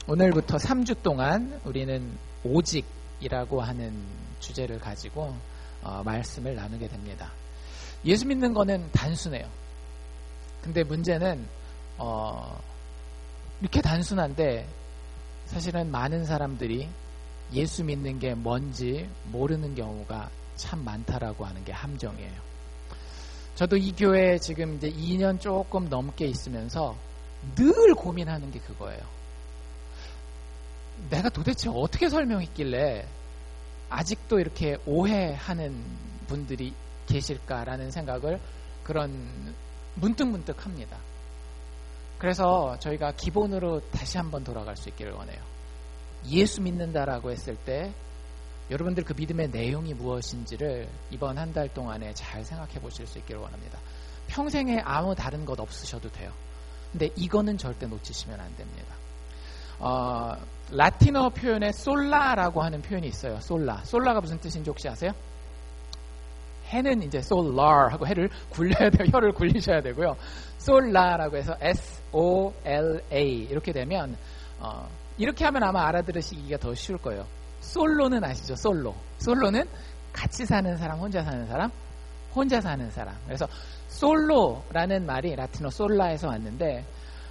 오늘부터 3주 동안 우리는 오직이라고 하는 주제를 가지고 말씀을 나누게 됩니다. 예수 믿는 거는 단순해요. 근데 문제는 이렇게 단순한데 사실은 많은 사람들이 예수 믿는 게 뭔지 모르는 경우가 참 많다라고 하는 게 함정이에요. 저도 이 교회에 지금 이제 2년 조금 넘게 있으면서 늘 고민하는 게 그거예요. 내가 도대체 어떻게 설명했길래 아직도 이렇게 오해하는 분들이 계실까라는 생각을 문득문득 합니다. 그래서 저희가 기본으로 다시 한번 돌아갈 수 있기를 원해요. 예수 믿는다라고 했을 때 여러분들 그 믿음의 내용이 무엇인지를 이번 한 달 동안에 잘 생각해 보실 수 있기를 원합니다. 평생에 아무 다른 것 없으셔도 돼요. 근데 이거는 절대 놓치시면 안 됩니다. 라틴어 표현에 솔라라고 하는 표현이 있어요. 솔라가 무슨 뜻인지 혹시 아세요? 해는 이제 솔라 하고 해를 굴려야 돼요. 혀를 굴리셔야 되고요. 솔라라고 해서 S-O-L-A 이렇게 되면 이렇게 하면 아마 알아들으시기가 더 쉬울 거예요. 솔로는 아시죠? 솔로는 같이 사는 사람, 혼자 사는 사람, 혼자 사는 사람. 그래서 솔로라는 말이 라틴어 솔라에서 왔는데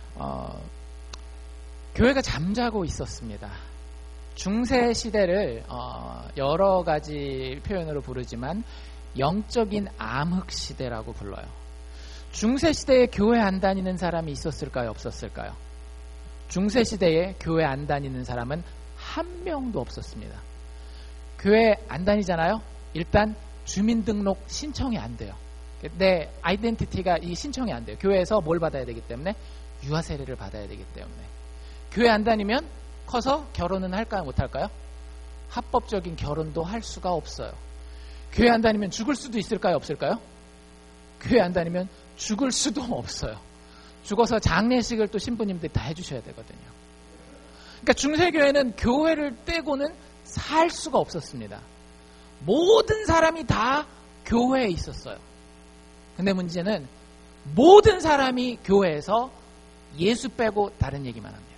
교회가 잠자고 있었습니다. 중세 시대를 여러 가지 표현으로 부르지만 영적인 암흑 시대라고 불러요. 중세 시대에 교회 안 다니는 사람이 있었을까요? 없었을까요? 중세 시대에 교회 안 다니는 사람은 한 명도 없었습니다. 교회 안 다니잖아요? 일단 주민등록 신청이 안 돼요. 내 아이덴티티가 이 신청이 안 돼요. 교회에서 뭘 받아야 되기 때문에? 유아 세례를 받아야 되기 때문에. 교회 안 다니면 커서 결혼은 할까요? 못 할까요? 합법적인 결혼도 할 수가 없어요. 교회 안 다니면 죽을 수도 있을까요? 없을까요? 교회 안 다니면 죽을 수도 없어요. 죽어서 장례식을 또 신부님들이 다 해주셔야 되거든요. 그러니까 중세교회는 교회를 떼고는 살 수가 없었습니다. 모든 사람이 다 교회에 있었어요. 근데 문제는 모든 사람이 교회에서 예수 빼고 다른 얘기만 합니다.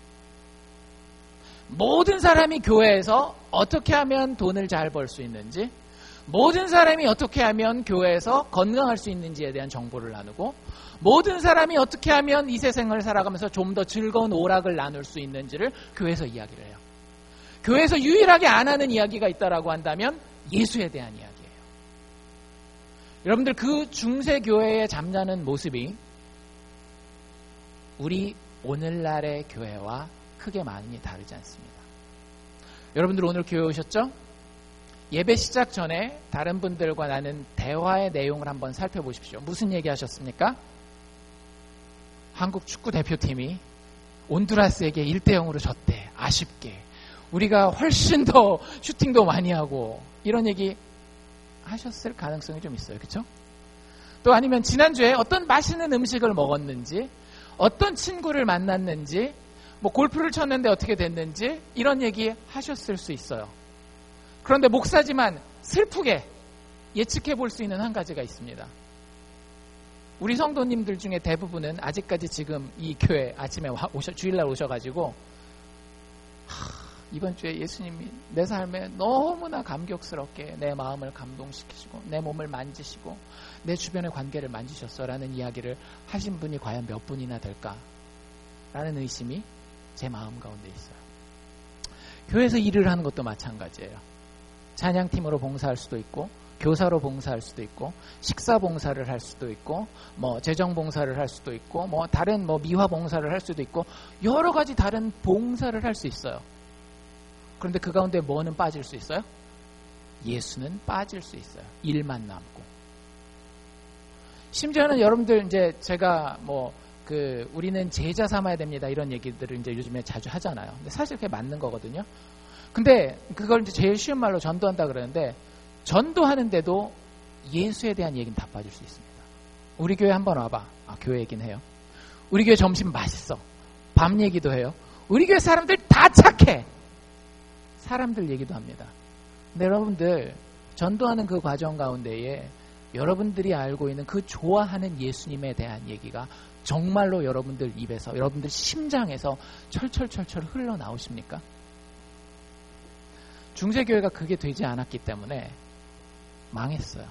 모든 사람이 교회에서 어떻게 하면 돈을 잘 벌 수 있는지, 모든 사람이 어떻게 하면 교회에서 건강할 수 있는지에 대한 정보를 나누고, 모든 사람이 어떻게 하면 이 세상을 살아가면서 좀 더 즐거운 오락을 나눌 수 있는지를 교회에서 이야기를 해요. 교회에서 유일하게 안 하는 이야기가 있다라고 한다면 예수에 대한 이야기예요. 여러분들 그 중세 교회에 잠자는 모습이 우리 오늘날의 교회와 크게 많이 다르지 않습니다. 여러분들 오늘 교회 오셨죠? 예배 시작 전에 다른 분들과 나눈 대화의 내용을 한번 살펴보십시오. 무슨 얘기 하셨습니까? 한국 축구 대표팀이 온두라스에게 1-0으로 졌대. 아쉽게. 우리가 훨씬 더 슈팅도 많이 하고 이런 얘기 하셨을 가능성이 좀 있어요. 그렇죠? 또 아니면 지난주에 어떤 맛있는 음식을 먹었는지, 어떤 친구를 만났는지, 뭐 골프를 쳤는데 어떻게 됐는지 이런 얘기 하셨을 수 있어요. 그런데 목사지만 슬프게 예측해 볼 수 있는 한 가지가 있습니다. 우리 성도님들 중에 대부분은 아직까지 지금 이 교회 아침에 주일날 오셔가지고 이번 주에 예수님이 내 삶에 너무나 감격스럽게 내 마음을 감동시키시고 내 몸을 만지시고 내 주변의 관계를 만지셨어라는 이야기를 하신 분이 과연 몇 분이나 될까라는 의심이 제 마음 가운데 있어요. 교회에서 일을 하는 것도 마찬가지예요. 찬양팀으로 봉사할 수도 있고, 교사로 봉사할 수도 있고, 식사 봉사를 할 수도 있고, 뭐 재정 봉사를 할 수도 있고, 뭐 다른 미화 봉사를 할 수도 있고, 여러 가지 다른 봉사를 할 수 있어요. 그런데 그 가운데 뭐는 빠질 수 있어요? 예수는 빠질 수 있어요. 일만 남고. 심지어는 여러분들 이제 제가 우리는 제자 삼아야 됩니다. 이런 얘기들을 이제 요즘에 자주 하잖아요. 근데 사실 그게 맞는 거거든요. 근데 그걸 이제 제일 쉬운 말로 전도한다 그러는데, 전도하는데도 예수에 대한 얘기는 다 빠질 수 있습니다. 우리 교회 한번 와봐. 교회 얘기는 해요. 우리 교회 점심 맛있어. 밤 얘기도 해요. 우리 교회 사람들 다 착해. 사람들 얘기도 합니다. 근데 여러분들 전도하는 그 과정 가운데에 여러분들이 알고 있는 그 좋아하는 예수님에 대한 얘기가 정말로 여러분들 입에서, 여러분들 심장에서 철철철철 흘러나오십니까? 중세교회가 그게 되지 않았기 때문에 망했어요.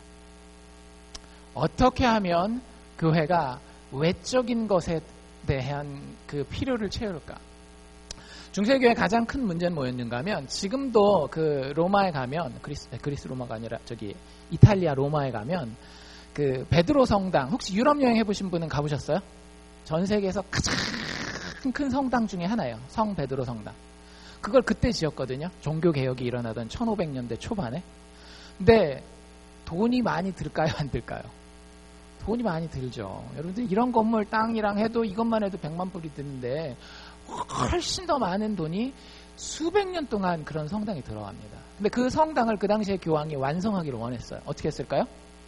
어떻게 하면 교회가 외적인 것에 대한 그 필요를 채울까? 중세교회의 가장 큰 문제는 뭐였는가 하면, 지금도 그 로마에 가면, 그리스 로마가 아니라 저기 이탈리아 로마에 가면 그 베드로 성당, 혹시 유럽 여행 해보신 분은 가보셨어요? 전 세계에서 가장 큰 성당 중에 하나예요. 성 베드로 성당. 그걸 그때 지었거든요. 종교개혁이 일어나던 1500년대 초반에. 근데 돈이 많이 들까요? 안 들까요? 돈이 많이 들죠. 여러분들 이런 건물 땅이랑 해도 이것만 해도 100만 불이 드는데 훨씬 더 많은 돈이 수백 년 동안 그런 성당이 들어갑니다. 근데 그 성당을 그 당시에 교황이 완성하기를 원했어요. 어떻게 했을까요?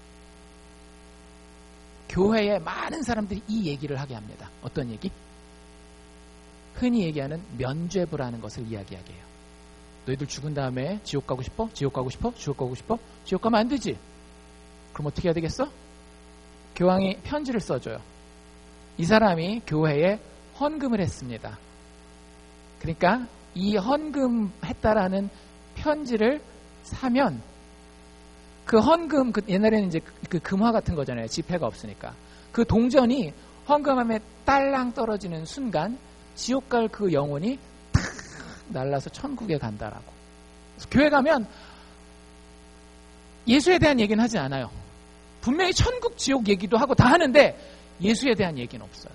교회에 많은 사람들이 이 얘기를 하게 합니다. 어떤 얘기? 흔히 얘기하는 면죄부라는 것을 이야기하게 해요. 너희들 죽은 다음에 지옥 가고 싶어? 지옥 가고 싶어? 지옥 가고 싶어? 지옥 가면 안 되지. 그럼 어떻게 해야 되겠어? 교황이 편지를 써줘요. 이 사람이 교회에 헌금을 했습니다. 그러니까 이 헌금했다라는 편지를 사면 그 헌금, 옛날에는 이제 그 금화 같은 거잖아요. 지폐가 없으니까. 그 동전이 헌금함에 딸랑 떨어지는 순간 지옥 갈 그 영혼이 탁 날라서 천국에 간다라고. 그래서 교회 가면 예수에 대한 얘기는 하지 않아요. 분명히 천국, 지옥 얘기도 하고 다 하는데 예수에 대한 얘기는 없어요.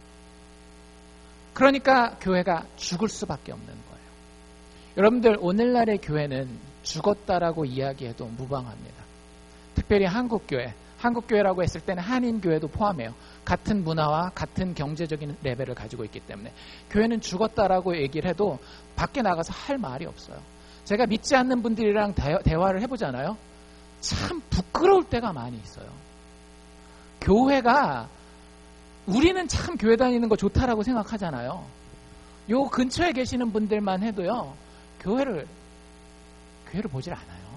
그러니까 교회가 죽을 수밖에 없는 거예요. 여러분들, 오늘날의 교회는 죽었다라고 이야기해도 무방합니다. 특별히 한국교회라고 했을 때는 한인교회도 포함해요. 같은 문화와 같은 경제적인 레벨을 가지고 있기 때문에 교회는 죽었다라고 얘기를 해도 밖에 나가서 할 말이 없어요. 제가 믿지 않는 분들이랑 대화를 해보잖아요. 참 부끄러울 때가 많이 있어요. 교회가, 우리는 참 교회 다니는 거 좋다라고 생각하잖아요. 요 근처에 계시는 분들만 해도요, 교회를 보질 않아요.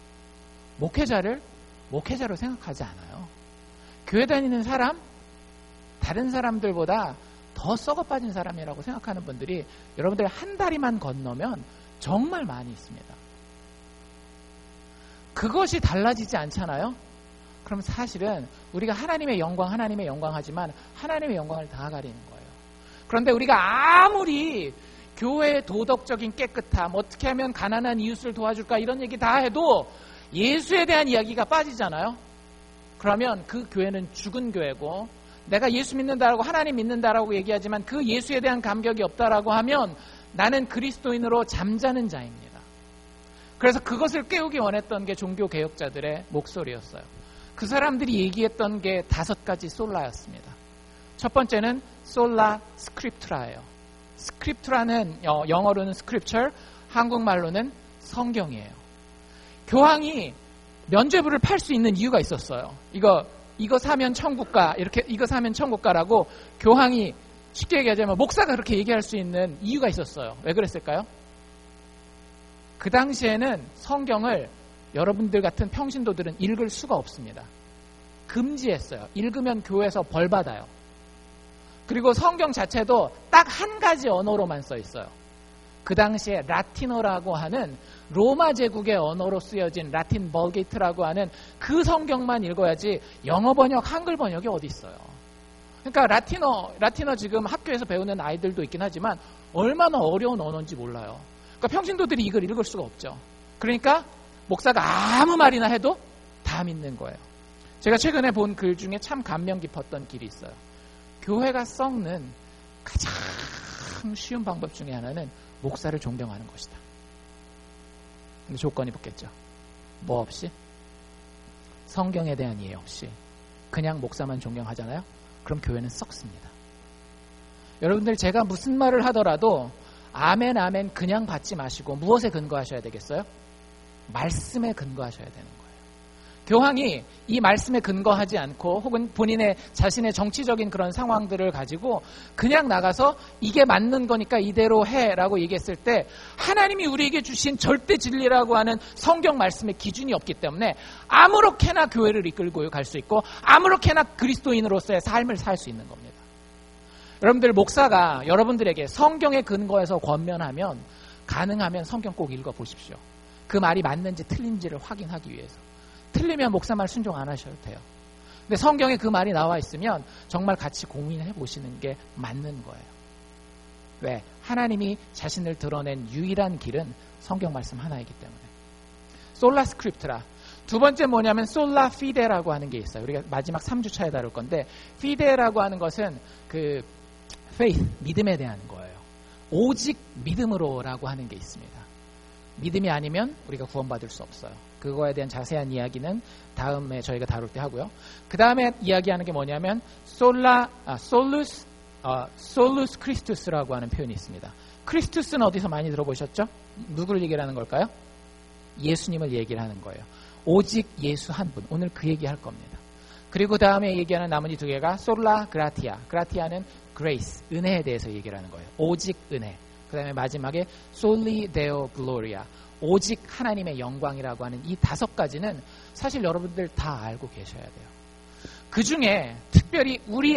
목회자로 생각하지 않아요. 교회 다니는 사람, 다른 사람들보다 더 썩어 빠진 사람이라고 생각하는 분들이 여러분들 한 다리만 건너면 정말 많이 있습니다. 그것이 달라지지 않잖아요? 그럼 사실은 우리가 하나님의 영광 하지만 하나님의 영광을 다 가리는 거예요. 그런데 우리가 아무리 교회의 도덕적인 깨끗함, 어떻게 하면 가난한 이웃을 도와줄까, 이런 얘기 다 해도 예수에 대한 이야기가 빠지잖아요. 그러면 그 교회는 죽은 교회고, 내가 예수 믿는다라고, 하나님 믿는다라고 얘기하지만 그 예수에 대한 감격이 없다라고 하면 나는 그리스도인으로 잠자는 자입니다. 그래서 그것을 깨우기 원했던 게 종교개혁자들의 목소리였어요. 그 사람들이 얘기했던 게 5가지 솔라였습니다. 첫 번째는 솔라 스크립투라예요. 스크립투라는, 영어로는 스크립처, 한국말로는 성경이에요. 교황이 면죄부를 팔 수 있는 이유가 있었어요. 이거 사면 천국가, 이거 사면 천국가라고 교황이, 쉽게 얘기하자면 목사가 그렇게 얘기할 수 있는 이유가 있었어요. 왜 그랬을까요? 그 당시에는 성경을 여러분들 같은 평신도들은 읽을 수가 없습니다. 금지했어요. 읽으면 교회에서 벌 받아요. 그리고 성경 자체도 딱 한 가지 언어로만 써 있어요. 그 당시에 라틴어라고 하는 로마 제국의 언어로 쓰여진 라틴 벌게이트라고 하는 그 성경만 읽어야지 영어 번역, 한글 번역이 어디 있어요. 그러니까 라틴어 지금 학교에서 배우는 아이들도 있긴 하지만 얼마나 어려운 언어인지 몰라요. 그러니까 평신도들이 이걸 읽을 수가 없죠. 그러니까 목사가 아무 말이나 해도 다 믿는 거예요. 제가 최근에 본 글 중에 참 감명 깊었던 길이 있어요. 교회가 썩는 가장 쉬운 방법 중에 하나는 목사를 존경하는 것이다. 근데 조건이 붙겠죠. 뭐 없이? 성경에 대한 이해 없이 그냥 목사만 존경하잖아요. 그럼 교회는 썩습니다. 여러분들, 제가 무슨 말을 하더라도 아멘 아멘 그냥 받지 마시고 무엇에 근거하셔야 되겠어요? 말씀에 근거하셔야 되는 거예요. 교황이 이 말씀에 근거하지 않고 혹은 본인의 자신의 정치적인 그런 상황들을 가지고 그냥 나가서 이게 맞는 거니까 이대로 해라고 얘기했을 때 하나님이 우리에게 주신 절대 진리라고 하는 성경 말씀의 기준이 없기 때문에 아무렇게나 교회를 이끌고 갈 수 있고 아무렇게나 그리스도인으로서의 삶을 살 수 있는 겁니다. 여러분들 목사가 여러분들에게 성경에 근거해서 권면하면 가능하면 성경 꼭 읽어보십시오. 그 말이 맞는지 틀린지를 확인하기 위해서. 틀리면 목사 말 순종 안 하셔도 돼요. 근데 성경에 그 말이 나와 있으면 정말 같이 고민해 보시는 게 맞는 거예요. 왜? 하나님이 자신을 드러낸 유일한 길은 성경 말씀 하나이기 때문에. 솔라 스크립트라. 두 번째 뭐냐면 솔라 피데라고 하는 게 있어요. 우리가 마지막 3주차에 다룰 건데, 피데라고 하는 것은 그 faith, 믿음에 대한 거예요. 오직 믿음으로라고 하는 게 있습니다. 믿음이 아니면 우리가 구원받을 수 없어요. 그거에 대한 자세한 이야기는 다음에 저희가 다룰 때 하고요. 그 다음에 이야기하는 게 뭐냐면 솔루스 크리스투스라고 하는 표현이 있습니다. 크리스투스는 어디서 많이 들어보셨죠? 누구를 얘기하는 걸까요? 예수님을 얘기를 하는 거예요. 오직 예수 한 분. 오늘 그 얘기할 겁니다. 그리고 다음에 얘기하는 나머지 두 개가 솔라 그라티아. 그라티아는 grace, 은혜에 대해서 얘기를 하는 거예요. 오직 은혜. 그 다음에 마지막에 soli deo gloria, 오직 하나님의 영광이라고 하는 이 5가지는 사실 여러분들 다 알고 계셔야 돼요. 그 중에 특별히 우리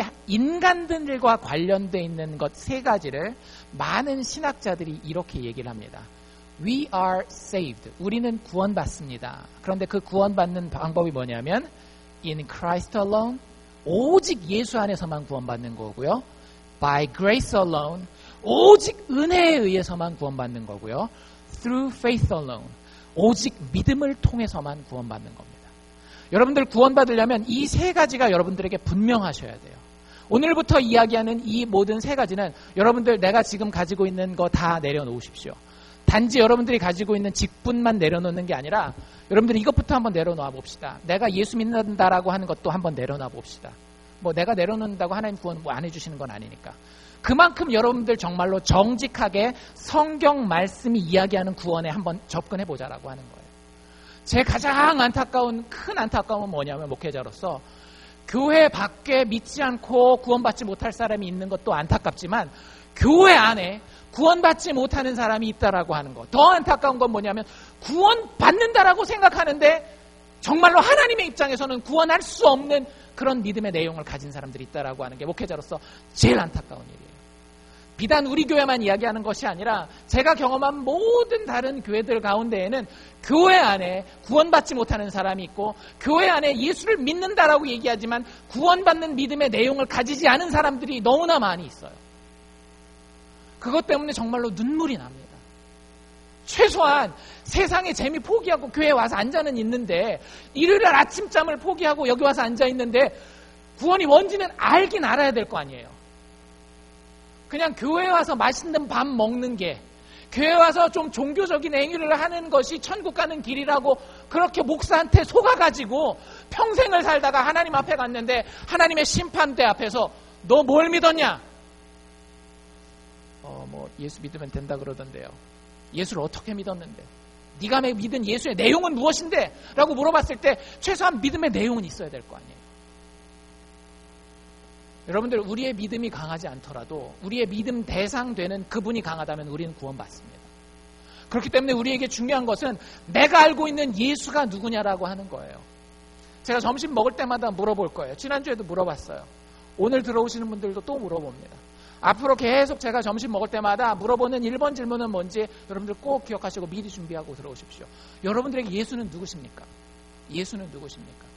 인간들과 관련되어 있는 것 3가지를 많은 신학자들이 이렇게 얘기를 합니다. We are saved. 우리는 구원받습니다. 그런데 그 구원받는 방법이 뭐냐면 in Christ alone, 오직 예수 안에서만 구원받는 거고요. By grace alone, 오직 은혜에 의해서만 구원받는 거고요. Through faith alone, 오직 믿음을 통해서만 구원받는 겁니다. 여러분들 구원받으려면 이 3가지가 여러분들에게 분명하셔야 돼요. 오늘부터 이야기하는 이 모든 3가지는 여러분들 내가 지금 가지고 있는 거 다 내려놓으십시오. 단지 여러분들이 가지고 있는 직분만 내려놓는 게 아니라 여러분들이 이것부터 한번 내려놓아 봅시다. 내가 예수 믿는다라고 하는 것도 한번 내려놔 봅시다. 뭐 내가 내려놓는다고 하나님 구원 뭐 안 해주시는 건 아니니까. 그만큼 여러분들 정말로 정직하게 성경 말씀이 이야기하는 구원에 한번 접근해 보자라고 하는 거예요. 제 가장 안타까운 큰 안타까움은 뭐냐면 목회자로서 교회 밖에 믿지 않고 구원받지 못할 사람이 있는 것도 안타깝지만 교회 안에 구원받지 못하는 사람이 있다라고 하는 것. 더 안타까운 건 뭐냐면 구원받는다라고 생각하는데 정말로 하나님의 입장에서는 구원할 수 없는 그런 믿음의 내용을 가진 사람들이 있다라고 하는 게 목회자로서 제일 안타까운 일이에요. 비단 우리 교회만 이야기하는 것이 아니라 제가 경험한 모든 다른 교회들 가운데에는 교회 안에 구원받지 못하는 사람이 있고 교회 안에 예수를 믿는다라고 얘기하지만 구원받는 믿음의 내용을 가지지 않은 사람들이 너무나 많이 있어요. 그것 때문에 정말로 눈물이 납니다. 최소한 세상의 재미 포기하고 교회에 와서 앉아는 있는데 일요일 아침잠을 포기하고 여기 와서 앉아 있는데 구원이 뭔지는 알긴 알아야 될 거 아니에요. 그냥 교회에 와서 맛있는 밥 먹는 게, 교회에 와서 좀 종교적인 행위를 하는 것이 천국 가는 길이라고 그렇게 목사한테 속아가지고 평생을 살다가 하나님 앞에 갔는데 하나님의 심판대 앞에서 너 뭘 믿었냐? 뭐 예수 믿으면 된다 그러던데요. 예수를 어떻게 믿었는데? 네가 믿은 예수의 내용은 무엇인데? 라고 물어봤을 때 최소한 믿음의 내용은 있어야 될 거 아니에요. 여러분들 우리의 믿음이 강하지 않더라도 우리의 믿음 대상 되는 그분이 강하다면 우리는 구원받습니다. 그렇기 때문에 우리에게 중요한 것은 내가 알고 있는 예수가 누구냐라고 하는 거예요. 제가 점심 먹을 때마다 물어볼 거예요. 지난주에도 물어봤어요. 오늘 들어오시는 분들도 또 물어봅니다. 앞으로 계속 제가 점심 먹을 때마다 물어보는 1번 질문은 뭔지 여러분들 꼭 기억하시고 미리 준비하고 들어오십시오. 여러분들에게 예수는 누구십니까? 예수는 누구십니까?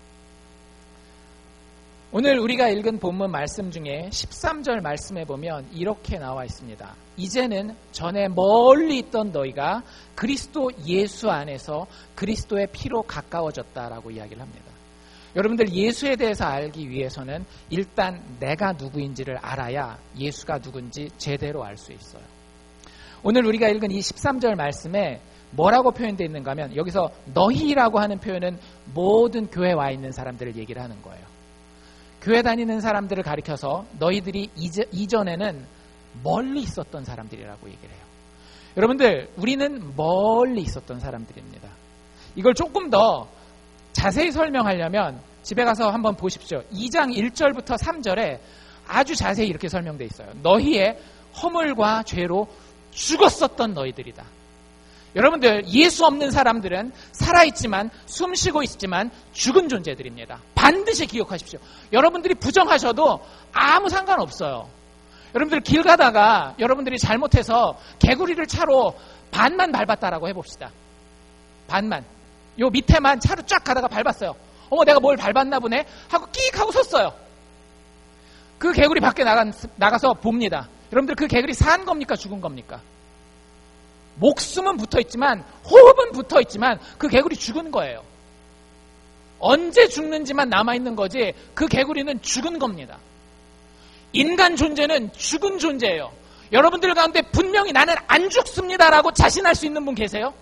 오늘 우리가 읽은 본문 말씀 중에 13절 말씀에 보면 이렇게 나와 있습니다. 이제는 전에 멀리 있던 너희가 그리스도 예수 안에서 그리스도의 피로 가까워졌다라고 이야기를 합니다. 여러분들 예수에 대해서 알기 위해서는 일단 내가 누구인지를 알아야 예수가 누군지 제대로 알 수 있어요. 오늘 우리가 읽은 이 13절 말씀에 뭐라고 표현되어 있는가 하면 여기서 너희라고 하는 표현은 모든 교회에 와 있는 사람들을 얘기를 하는 거예요. 교회 다니는 사람들을 가리켜서 너희들이 이전에는 멀리 있었던 사람들이라고 얘기를 해요. 여러분들 우리는 멀리 있었던 사람들입니다. 이걸 조금 더 자세히 설명하려면 집에 가서 한번 보십시오. 2장 1절부터 3절에 아주 자세히 이렇게 설명되어 있어요. 너희의 허물과 죄로 죽었었던 너희들이다. 여러분들 예수 없는 사람들은 살아있지만 숨쉬고 있지만 죽은 존재들입니다. 반드시 기억하십시오. 여러분들이 부정하셔도 아무 상관없어요. 여러분들 길 가다가 여러분들이 잘못해서 개구리를 차로 반만 밟았다라고 해봅시다. 반만. 요 밑에만 차로 쫙 가다가 밟았어요. 어머, 내가 뭘 밟았나 보네 하고 끽 하고 섰어요. 그 개구리 밖에 나가서 봅니다. 여러분들 그 개구리 산 겁니까? 죽은 겁니까? 목숨은 붙어있지만, 호흡은 붙어있지만 그 개구리 죽은 거예요. 언제 죽는지만 남아있는 거지 그 개구리는 죽은 겁니다. 인간 존재는 죽은 존재예요. 여러분들 가운데 분명히 나는 안 죽습니다라고 자신할 수 있는 분 계세요?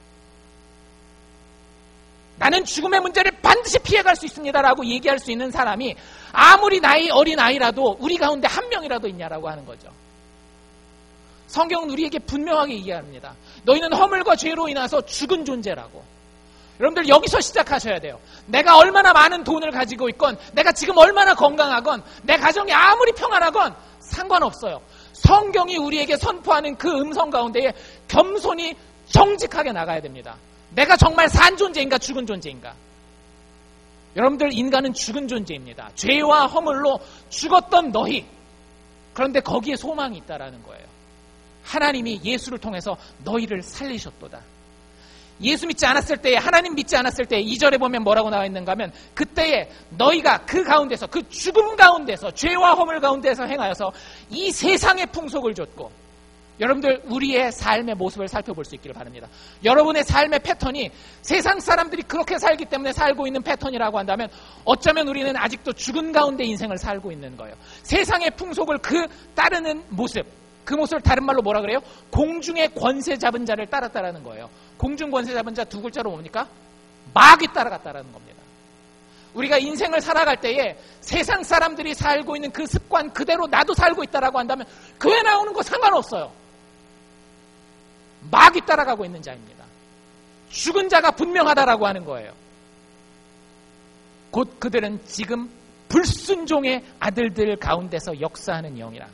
나는 죽음의 문제를 반드시 피해갈 수 있습니다라고 얘기할 수 있는 사람이 아무리 나이 어린 아이라도 우리 가운데 한 명이라도 있냐라고 하는 거죠. 성경은 우리에게 분명하게 얘기합니다. 너희는 허물과 죄로 인해서 죽은 존재라고. 여러분들 여기서 시작하셔야 돼요. 내가 얼마나 많은 돈을 가지고 있건, 내가 지금 얼마나 건강하건, 내 가정이 아무리 평안하건 상관없어요. 성경이 우리에게 선포하는 그 음성 가운데에 겸손히 정직하게 나가야 됩니다. 내가 정말 산 존재인가 죽은 존재인가? 여러분들 인간은 죽은 존재입니다. 죄와 허물로 죽었던 너희. 그런데 거기에 소망이 있다라는 거예요. 하나님이 예수를 통해서 너희를 살리셨도다. 예수 믿지 않았을 때에, 하나님 믿지 않았을 때에 2절에 보면 뭐라고 나와 있는가 하면, 그때에 너희가 그 가운데서, 그 죽음 가운데서, 죄와 허물 가운데서 행하여서 이 세상의 풍속을 줬고, 여러분들 우리의 삶의 모습을 살펴볼 수 있기를 바랍니다. 여러분의 삶의 패턴이 세상 사람들이 그렇게 살기 때문에 살고 있는 패턴이라고 한다면 어쩌면 우리는 아직도 죽은 가운데 인생을 살고 있는 거예요. 세상의 풍속을 따르는 모습, 그 모습을 다른 말로 뭐라 그래요? 공중의 권세 잡은 자를 따랐다라는 거예요. 공중 권세 잡은 자 두 글자로 뭡니까? 마귀 따라갔다라는 겁니다. 우리가 인생을 살아갈 때에 세상 사람들이 살고 있는 그 습관 그대로 나도 살고 있다라고 한다면 교회 나오는 거 상관없어요. 마귀 따라가고 있는 자입니다. 죽은 자가 분명하다라고 하는 거예요. 곧 그들은 지금 불순종의 아들들 가운데서 역사하는 영이라.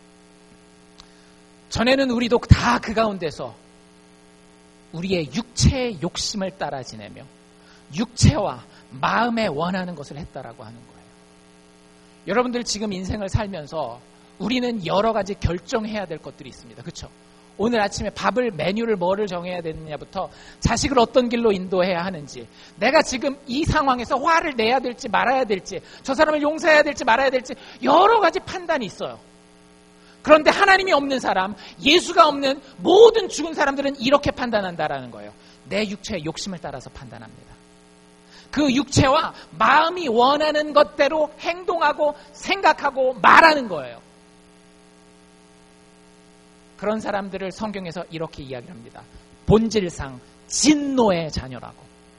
전에는 우리도 다 그 가운데서 우리의 육체의 욕심을 따라 지내며 육체와 마음에 원하는 것을 했다라고 하는 거예요. 여러분들 지금 인생을 살면서 우리는 여러 가지 결정해야 될 것들이 있습니다. 그렇죠? 오늘 아침에 메뉴를 뭐를 정해야 되느냐부터 자식을 어떤 길로 인도해야 하는지, 내가 지금 이 상황에서 화를 내야 될지 말아야 될지, 저 사람을 용서해야 될지 말아야 될지 여러 가지 판단이 있어요. 그런데 하나님이 없는 사람, 예수가 없는 모든 죽은 사람들은 이렇게 판단한다라는 거예요. 내 육체의 욕심을 따라서 판단합니다. 그 육체와 마음이 원하는 것대로 행동하고 생각하고 말하는 거예요. 그런 사람들을 성경에서 이렇게 이야기합니다. 본질상 진노의 자녀라고.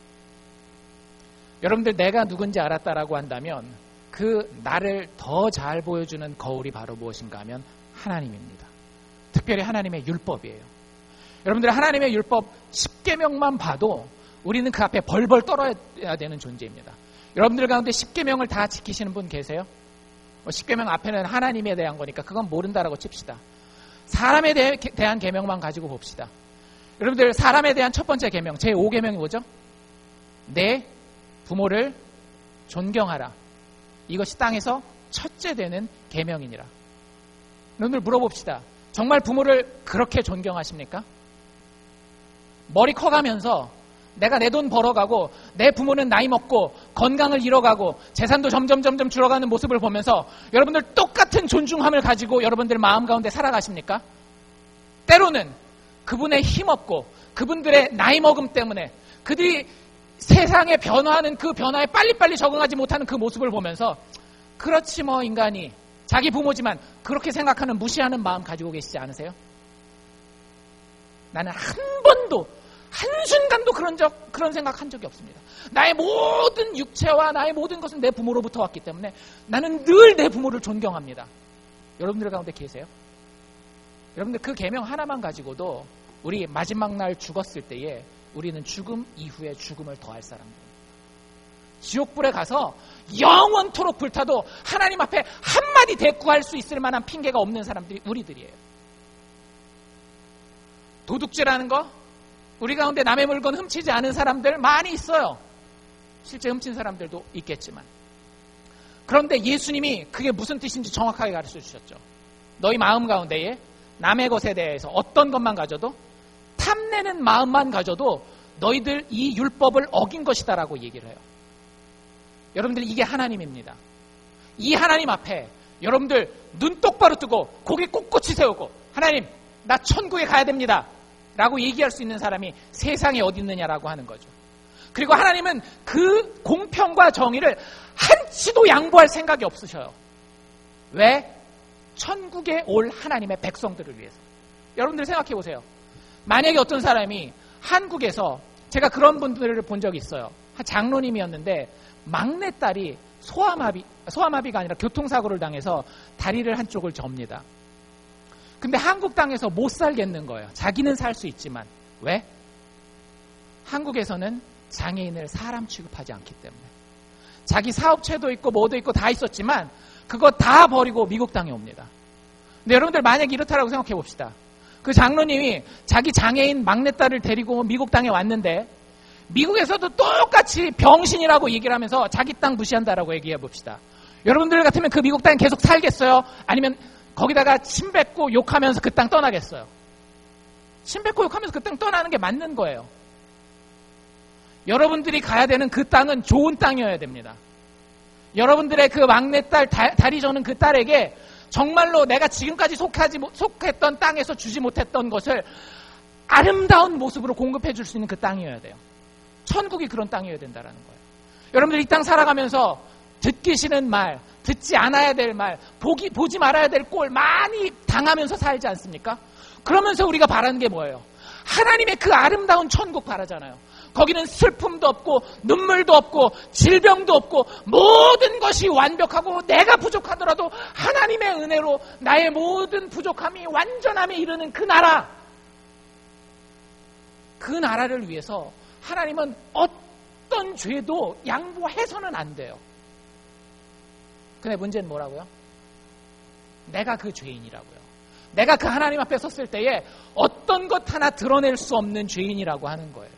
여러분들 내가 누군지 알았다라고 한다면 그 나를 더 잘 보여주는 거울이 바로 무엇인가 하면 하나님입니다. 특별히 하나님의 율법이에요. 여러분들 하나님의 율법 10계명만 봐도 우리는 그 앞에 벌벌 떨어야 되는 존재입니다. 여러분들 가운데 10계명을 다 지키시는 분 계세요? 10계명 앞에는 하나님에 대한 거니까 그건 모른다라고 칩시다. 사람에 대한 계명만 가지고 봅시다. 여러분들 사람에 대한 첫 번째 계명, 제5계명이 뭐죠? 내 부모를 존경하라. 이것이 땅에서 첫째 되는 계명이니라. 여러분들 물어봅시다. 정말 부모를 그렇게 존경하십니까? 머리 커가면서 내가 내 돈 벌어가고 내 부모는 나이 먹고 건강을 잃어가고 재산도 점점 줄어가는 모습을 보면서 여러분들 똑같은 존중함을 가지고 여러분들 마음 가운데 살아가십니까? 때로는 그분의 힘없고 그분들의 나이 먹음 때문에 그들이 세상에 변화하는 그 변화에 빨리빨리 적응하지 못하는 그 모습을 보면서 그렇지 뭐 인간이, 자기 부모지만 그렇게 생각하는 무시하는 마음 가지고 계시지 않으세요? 나는 한 번도 한순간도 그런 생각한 적이 없습니다. 나의 모든 육체와 나의 모든 것은 내 부모로부터 왔기 때문에 나는 늘 내 부모를 존경합니다. 여러분들 가운데 계세요? 여러분들 그 계명 하나만 가지고도 우리 마지막 날 죽었을 때에 우리는 죽음 이후에 죽음을 더할 사람들입니다. 지옥불에 가서 영원토록 불타도 하나님 앞에 한마디 대꾸할 수 있을 만한 핑계가 없는 사람들이 우리들이에요. 도둑질하는 거, 우리 가운데 남의 물건 훔치지 않은 사람들 많이 있어요. 실제 훔친 사람들도 있겠지만. 그런데 예수님이 그게 무슨 뜻인지 정확하게 가르쳐 주셨죠. 너희 마음 가운데에 남의 것에 대해서 어떤 것만 가져도, 탐내는 마음만 가져도 너희들 이 율법을 어긴 것이다라고 얘기를 해요. 여러분들, 이게 하나님입니다. 이 하나님 앞에 여러분들 눈 똑바로 뜨고 고개 꼿꼿이 세우고, 하나님, 나 천국에 가야 됩니다 라고 얘기할 수 있는 사람이 세상에 어디 있느냐라고 하는 거죠. 그리고 하나님은 그 공평과 정의를 한치도 양보할 생각이 없으셔요. 왜? 천국에 올 하나님의 백성들을 위해서. 여러분들 생각해 보세요. 만약에 어떤 사람이 한국에서, 제가 그런 분들을 본 적이 있어요. 장로님이었는데 막내딸이 소아마비가 아니라 교통사고를 당해서 다리를 한쪽을 접니다. 근데 한국 땅에서 못 살겠는 거예요. 자기는 살 수 있지만. 왜? 한국에서는 장애인을 사람 취급하지 않기 때문에. 자기 사업체도 있고 뭐도 있고 다 있었지만 그거 다 버리고 미국 땅에 옵니다. 근데 여러분들 만약에 이렇다라고 생각해 봅시다. 그 장로님이 자기 장애인 막내딸을 데리고 미국 땅에 왔는데 미국에서도 똑같이 병신이라고 얘기를 하면서 자기 땅 무시한다라고 얘기해 봅시다. 여러분들 같으면 그 미국 땅에 계속 살겠어요? 아니면 거기다가 침 뱉고 욕하면서 그 땅 떠나겠어요? 침 뱉고 욕하면서 그 땅 떠나는 게 맞는 거예요. 여러분들이 가야 되는 그 땅은 좋은 땅이어야 됩니다. 여러분들의 그 막내딸 다리 저는 그 딸에게 정말로 내가 지금까지 속했던 땅에서 주지 못했던 것을 아름다운 모습으로 공급해 줄 수 있는 그 땅이어야 돼요. 천국이 그런 땅이어야 된다는 거예요. 여러분들 이 땅 살아가면서 듣기 싫은 말, 듣지 않아야 될 말, 보지 말아야 될 꼴 많이 당하면서 살지 않습니까? 그러면서 우리가 바라는 게 뭐예요? 하나님의 그 아름다운 천국 바라잖아요. 거기는 슬픔도 없고 눈물도 없고 질병도 없고 모든 것이 완벽하고 내가 부족하더라도 하나님의 은혜로 나의 모든 부족함이 완전함에 이르는 그 나라. 그 나라를 위해서 하나님은 어떤 죄도 양보해서는 안 돼요. 근데 문제는 뭐라고요? 내가 그 죄인이라고요. 내가 그 하나님 앞에 섰을 때에 어떤 것 하나 드러낼 수 없는 죄인이라고 하는 거예요.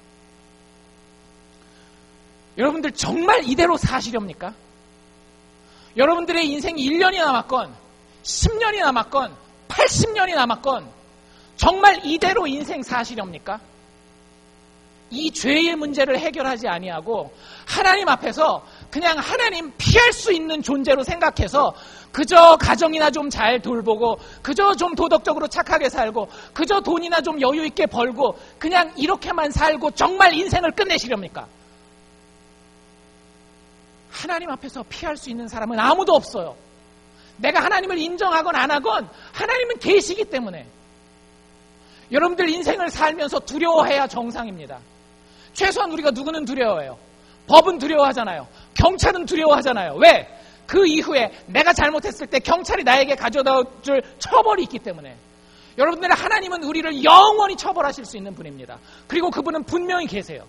여러분들 정말 이대로 사시렵니까? 여러분들의 인생이 1년이 남았건 10년이 남았건 80년이 남았건 정말 이대로 인생 사시렵니까? 이 죄의 문제를 해결하지 아니하고 하나님 앞에서 그냥 하나님 피할 수 있는 존재로 생각해서 그저 가정이나 좀 잘 돌보고 그저 좀 도덕적으로 착하게 살고 그저 돈이나 좀 여유 있게 벌고 그냥 이렇게만 살고 정말 인생을 끝내시렵니까? 하나님 앞에서 피할 수 있는 사람은 아무도 없어요. 내가 하나님을 인정하건 안 하건 하나님은 계시기 때문에. 여러분들 인생을 살면서 두려워해야 정상입니다. 최소한 우리가 누구는 두려워해요. 법은 두려워하잖아요. 경찰은 두려워하잖아요. 왜? 그 이후에 내가 잘못했을 때 경찰이 나에게 가져다 줄 처벌이 있기 때문에. 여러분들의 하나님은 우리를 영원히 처벌하실 수 있는 분입니다. 그리고 그분은 분명히 계세요.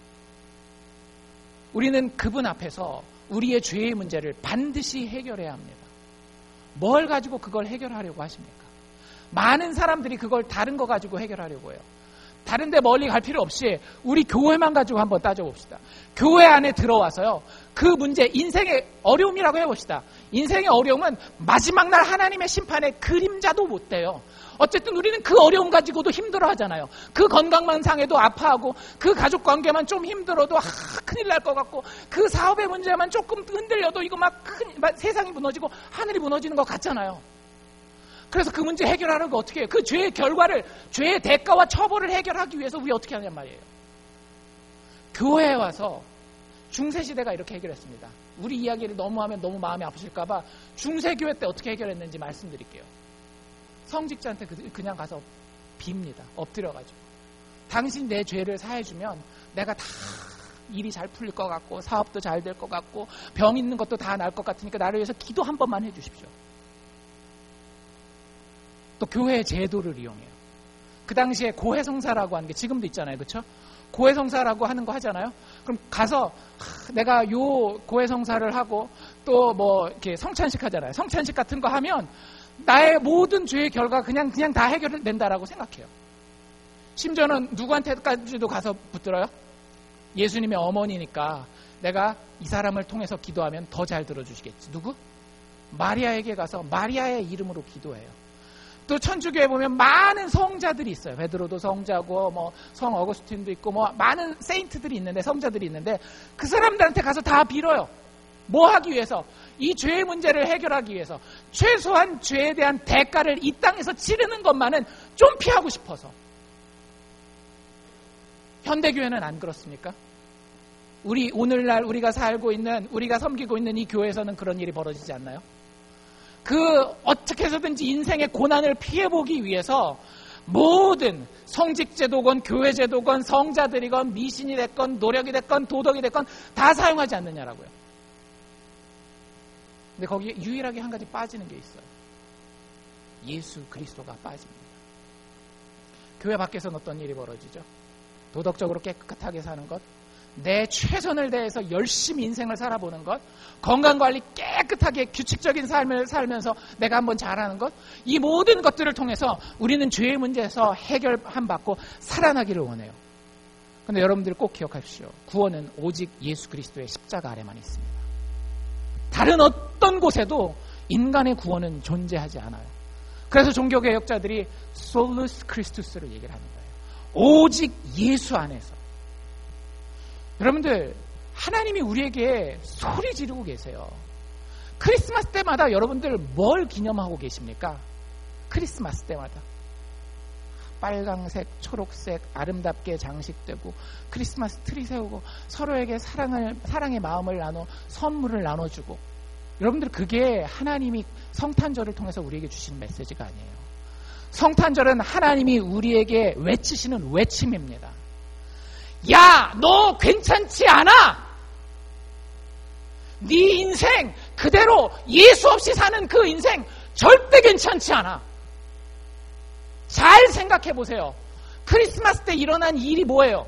우리는 그분 앞에서 우리의 죄의 문제를 반드시 해결해야 합니다. 뭘 가지고 그걸 해결하려고 하십니까? 많은 사람들이 그걸 다른 거 가지고 해결하려고 해요. 다른 데 멀리 갈 필요 없이 우리 교회만 가지고 한번 따져봅시다. 교회 안에 들어와서요. 그 문제, 인생의 어려움이라고 해봅시다. 인생의 어려움은 마지막 날 하나님의 심판의 그림자도 못 돼요. 어쨌든 우리는 그 어려움 가지고도 힘들어하잖아요. 그 건강만 상해도 아파하고 그 가족 관계만 좀 힘들어도 큰일 날 것 같고 그 사업의 문제만 조금 흔들려도 이거 막 세상이 무너지고 하늘이 무너지는 것 같잖아요. 그래서 그 문제 해결하려고 어떻게 해요? 그 죄의 결과를, 죄의 대가와 처벌을 해결하기 위해서 우리 어떻게 하냔 말이에요. 교회에 와서 중세시대가 이렇게 해결했습니다. 우리 이야기를 너무 하면 너무 마음이 아프실까봐 중세교회 때 어떻게 해결했는지 말씀드릴게요. 성직자한테 그냥 가서 빕니다. 엎드려가지고. 당신 내 죄를 사해주면 내가 다 일이 잘 풀릴 것 같고 사업도 잘 될 것 같고 병 있는 것도 다 나을 것 같으니까 나를 위해서 기도 한 번만 해주십시오. 또 교회의 제도를 이용해요. 그 당시에 고해성사라고 하는 게 지금도 있잖아요. 그렇죠? 고해성사라고 하는 거 하잖아요. 그럼 가서 내가 요 고해성사를 하고 또 뭐 이렇게 성찬식 하잖아요. 성찬식 같은 거 하면 나의 모든 죄의 결과 그냥 다 해결된다라고 생각해요. 심지어는 누구한테까지도 가서 붙들어요? 예수님의 어머니니까 내가 이 사람을 통해서 기도하면 더 잘 들어주시겠지. 누구? 마리아에게 가서 마리아의 이름으로 기도해요. 또 천주교에 보면 많은 성자들이 있어요. 베드로도 성자고 뭐 성 어거스틴도 있고 뭐 많은 세인트들이 있는데, 성자들이 있는데, 그 사람들한테 가서 다 빌어요. 뭐 하기 위해서? 이 죄의 문제를 해결하기 위해서. 최소한 죄에 대한 대가를 이 땅에서 치르는 것만은 좀 피하고 싶어서. 현대교회는 안 그렇습니까? 오늘날 우리가 살고 있는, 우리가 섬기고 있는 이 교회에서는 그런 일이 벌어지지 않나요? 어떻게 해서든지 인생의 고난을 피해보기 위해서 모든 성직제도건 교회제도건 성자들이건 미신이 됐건 노력이 됐건 도덕이 됐건 다 사용하지 않느냐라고요. 근데 거기에 유일하게 한 가지 빠지는 게 있어요. 예수 그리스도가 빠집니다. 교회 밖에서는 어떤 일이 벌어지죠? 도덕적으로 깨끗하게 사는 것, 내 최선을 다해서 열심히 인생을 살아보는 것, 건강관리 깨끗하게 규칙적인 삶을 살면서 내가 한번 잘하는 것, 이 모든 것들을 통해서 우리는 죄의 문제에서 해결함 받고 살아나기를 원해요. 그런데 여러분들 꼭 기억하십시오. 구원은 오직 예수 그리스도의 십자가 아래만 있습니다. 다른 어떤 곳에도 인간의 구원은 존재하지 않아요. 그래서 종교개혁자들이 솔루스 크리스투스를 얘기를 하는 거예요. 오직 예수 안에서. 여러분들, 하나님이 우리에게 소리 지르고 계세요. 크리스마스 때마다 여러분들 뭘 기념하고 계십니까? 크리스마스 때마다 빨강색, 초록색 아름답게 장식되고 크리스마스 트리 세우고 서로에게 사랑의 마음을 나눠 선물을 나눠주고, 여러분들 그게 하나님이 성탄절을 통해서 우리에게 주시는 메시지가 아니에요. 성탄절은 하나님이 우리에게 외치시는 외침입니다. 야, 너 괜찮지 않아? 네 인생 그대로 예수 없이 사는 그 인생 절대 괜찮지 않아. 잘 생각해 보세요. 크리스마스 때 일어난 일이 뭐예요?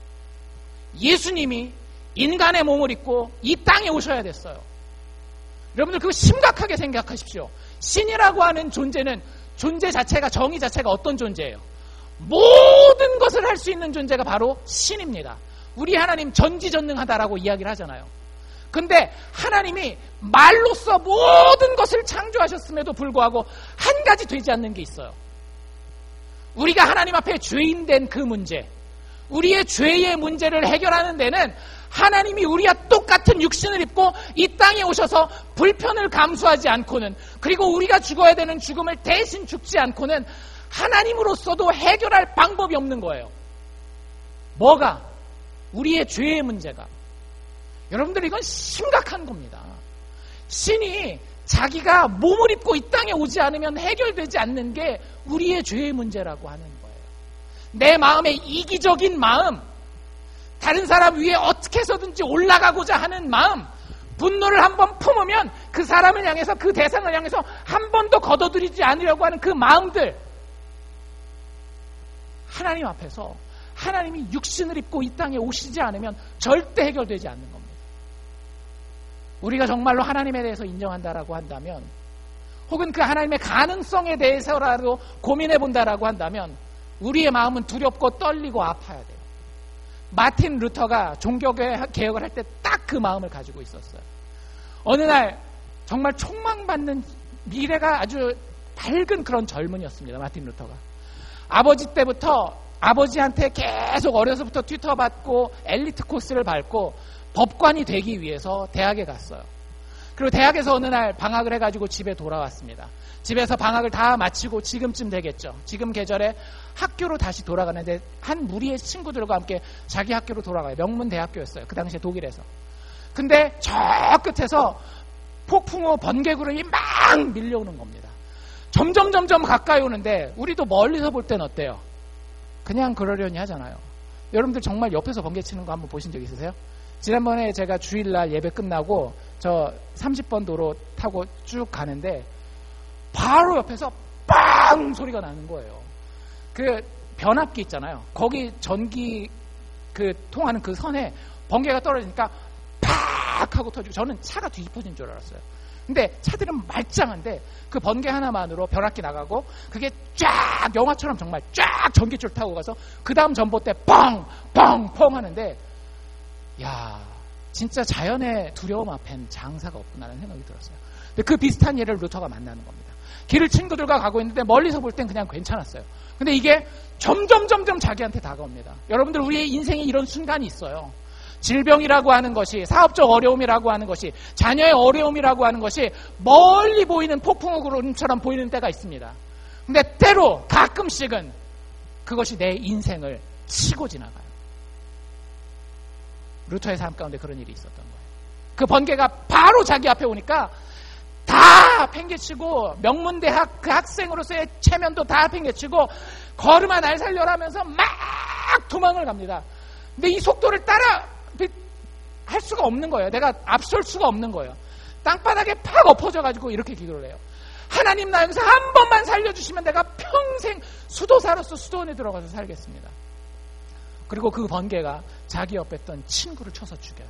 예수님이 인간의 몸을 입고 이 땅에 오셔야 됐어요. 여러분들 그거 심각하게 생각하십시오. 신이라고 하는 존재는, 존재 자체가, 정의 자체가 어떤 존재예요? 모든 것을 할 수 있는 존재가 바로 신입니다. 우리 하나님 전지전능하다라고 이야기를 하잖아요. 근데 하나님이 말로써 모든 것을 창조하셨음에도 불구하고 한 가지 되지 않는 게 있어요. 우리가 하나님 앞에 죄인된 그 문제, 우리의 죄의 문제를 해결하는 데는 하나님이 우리와 똑같은 육신을 입고 이 땅에 오셔서 불편을 감수하지 않고는, 그리고 우리가 죽어야 되는 죽음을 대신 죽지 않고는 하나님으로서도 해결할 방법이 없는 거예요. 뭐가? 우리의 죄의 문제가. 여러분들 이건 심각한 겁니다. 신이 자기가 몸을 입고 이 땅에 오지 않으면 해결되지 않는 게 우리의 죄의 문제라고 하는 거예요. 내 마음의 이기적인 마음, 다른 사람 위에 어떻게 해서든지 올라가고자 하는 마음, 분노를 한번 품으면 그 사람을 향해서, 그 대상을 향해서 한 번도 걷어들이지 않으려고 하는 그 마음들, 하나님 앞에서 하나님이 육신을 입고 이 땅에 오시지 않으면 절대 해결되지 않는 겁니다. 우리가 정말로 하나님에 대해서 인정한다라고 한다면, 혹은 그 하나님의 가능성에 대해서라도 고민해 본다라고 한다면 우리의 마음은 두렵고 떨리고 아파야 돼요. 마틴 루터가 종교개혁을 할 때 딱 그 마음을 가지고 있었어요. 어느 날 정말 촉망받는, 미래가 아주 밝은 그런 젊은이였습니다. 마틴 루터가. 아버지 때부터, 아버지한테 계속 어려서부터 튜터 받고 엘리트 코스를 밟고 법관이 되기 위해서 대학에 갔어요. 그리고 대학에서 어느 날 방학을 해가지고 집에 돌아왔습니다. 집에서 방학을 다 마치고 지금쯤 되겠죠. 지금 계절에 학교로 다시 돌아가는데 한 무리의 친구들과 함께 자기 학교로 돌아가요. 명문대학교였어요. 그 당시에 독일에서. 근데 저 끝에서 폭풍우 번개구름이 막 밀려오는 겁니다. 점점 가까이 오는데 우리도 멀리서 볼 땐 어때요? 그냥 그러려니 하잖아요. 여러분들 정말 옆에서 번개 치는 거 한번 보신 적 있으세요? 지난번에 제가 주일날 예배 끝나고 저 30번 도로 타고 쭉 가는데 바로 옆에서 빵 소리가 나는 거예요. 그 변압기 있잖아요. 거기 전기 그 통하는 그 선에 번개가 떨어지니까 팍 하고 터지고, 저는 차가 뒤집어진 줄 알았어요. 근데 차들은 말짱한데 그 번개 하나만으로 변압기 나가고 그게 쫙 영화처럼 정말 쫙 전기줄 타고 가서 그 다음 전봇대 뻥 하는데, 야, 진짜 자연의 두려움 앞엔 장사가 없구나라는 생각이 들었어요. 근데 그 비슷한 예를 루터가 만나는 겁니다. 길을 친구들과 가고 있는데 멀리서 볼 땐 그냥 괜찮았어요. 근데 이게 점점 자기한테 다가옵니다. 여러분들, 우리의 인생에 이런 순간이 있어요. 질병이라고 하는 것이, 사업적 어려움이라고 하는 것이, 자녀의 어려움이라고 하는 것이 멀리 보이는 폭풍우구름처럼 보이는 때가 있습니다. 근데 때로 가끔씩은 그것이 내 인생을 치고 지나가요. 루터의 삶 가운데 그런 일이 있었던 거예요. 그 번개가 바로 자기 앞에 오니까 다 팽개치고, 명문대학 그 학생으로서의 체면도 다 팽개치고, 걸음아 날 살려라면서 막 도망을 갑니다. 근데 이 속도를 따라 할 수가 없는 거예요. 내가 앞설 수가 없는 거예요. 땅바닥에 팍 엎어져가지고 이렇게 기도를 해요. 하나님, 나 여기서 한 번만 살려주시면 내가 평생 수도사로서 수도원에 들어가서 살겠습니다. 그리고 그 번개가 자기 옆에 있던 친구를 쳐서 죽여요.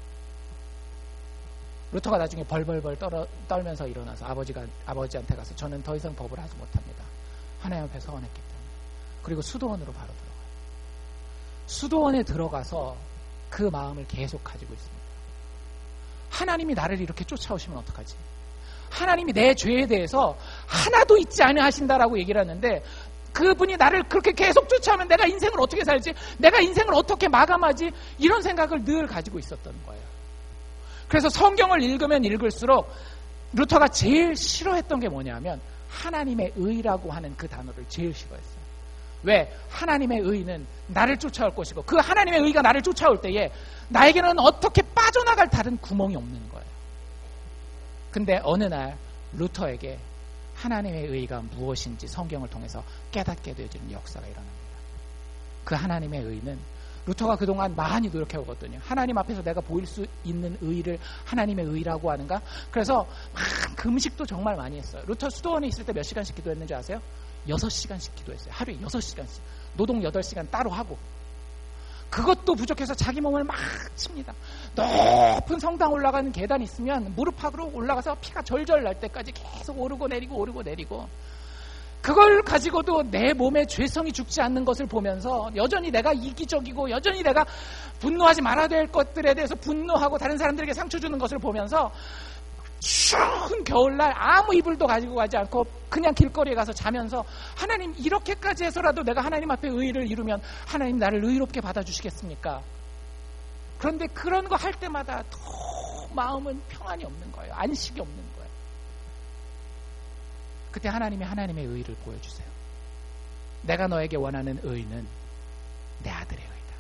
루터가 나중에 벌벌벌 떨면서 일어나서 아버지한테 가서 저는 더 이상 법을 하지 못합니다. 하나님 앞에 서원했기 때문에. 그리고 수도원으로 바로 들어가요. 수도원에 들어가서 그 마음을 계속 가지고 있습니다. 하나님이 나를 이렇게 쫓아오시면 어떡하지? 하나님이 내 죄에 대해서 하나도 잊지 않으 하신다라고 얘기를 하는데, 그분이 나를 그렇게 계속 쫓아오면 내가 인생을 어떻게 살지? 내가 인생을 어떻게 마감하지? 이런 생각을 늘 가지고 있었던 거예요. 그래서 성경을 읽으면 읽을수록 루터가 제일 싫어했던 게 뭐냐면 하나님의 의라고 하는 그 단어를 제일 싫어했어요. 왜? 하나님의 의는 나를 쫓아올 것이고, 그 하나님의 의가 나를 쫓아올 때에 나에게는 어떻게 빠져나갈 다른 구멍이 없는 거예요. 근데 어느 날 루터에게 하나님의 의가 무엇인지 성경을 통해서 깨닫게 되어지는 역사가 일어납니다. 그 하나님의 의는, 루터가 그동안 많이 노력해오거든요. 하나님 앞에서 내가 보일 수 있는 의를 하나님의 의라고 하는가? 그래서 막 금식도 정말 많이 했어요. 루터 수도원에 있을 때 몇 시간씩 기도했는지 아세요? 6시간씩 기도했어요. 하루에 6시간씩. 노동 8시간 따로 하고. 그것도 부족해서 자기 몸을 막 칩니다. 높은 성당 올라가는 계단이 있으면 무릎팍으로 올라가서 피가 절절 날 때까지 계속 오르고 내리고. 그걸 가지고도 내 몸의 죄성이 죽지 않는 것을 보면서 여전히 내가 이기적이고, 여전히 내가 분노하지 말아야 될 것들에 대해서 분노하고 다른 사람들에게 상처 주는 것을 보면서 추운 겨울날 아무 이불도 가지고 가지 않고 그냥 길거리에 가서 자면서, 하나님, 이렇게까지 해서라도 내가 하나님 앞에 의의를 이루면 하나님 나를 의롭게 받아주시겠습니까? 그런데 그런 거 할 때마다 더 마음은 평안이 없는 거예요. 안식이 없는 거예요. 그때 하나님의 의의를 보여주세요. 내가 너에게 원하는 의의는 내 아들의 의의다.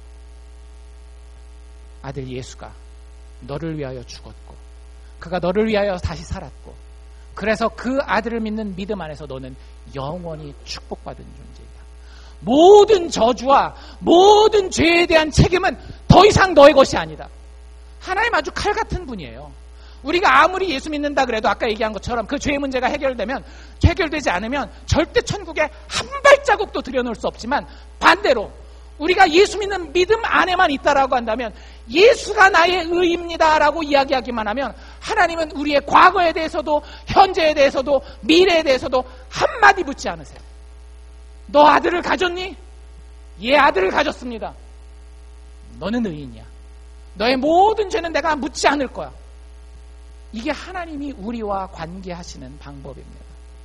아들 예수가 너를 위하여 죽었고, 그가 너를 위하여 다시 살았고, 그래서 그 아들을 믿는 믿음 안에서 너는 영원히 축복받은 존재이다. 모든 저주와 모든 죄에 대한 책임은 더 이상 너의 것이 아니다. 하나님 아주 칼 같은 분이에요. 우리가 아무리 예수 믿는다 그래도 아까 얘기한 것처럼 그 죄의 문제가 해결되지 않으면 절대 천국에 한 발자국도 들여놓을 수 없지만, 반대로 우리가 예수 믿는 믿음 안에만 있다라고 한다면, 예수가 나의 의입니다라고 이야기하기만 하면 하나님은 우리의 과거에 대해서도 현재에 대해서도 미래에 대해서도 한마디 묻지 않으세요. 너 아들을 가졌니? 예, 아들을 가졌습니다. 너는 의인이야. 너의 모든 죄는 내가 묻지 않을 거야. 이게 하나님이 우리와 관계하시는 방법입니다.